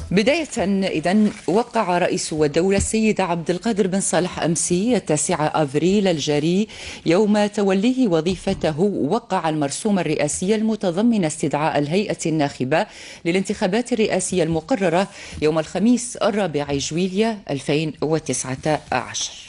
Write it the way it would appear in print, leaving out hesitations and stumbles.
بداية إذن وقع رئيس الدولة السيد عبد القادر بن صالح أمسي 9 أفريل الجاري يوم توليه وظيفته وقع المرسوم الرئاسي المتضمن استدعاء الهيئة الناخبة للانتخابات الرئاسية المقررة يوم الخميس 4 جويلية 2019.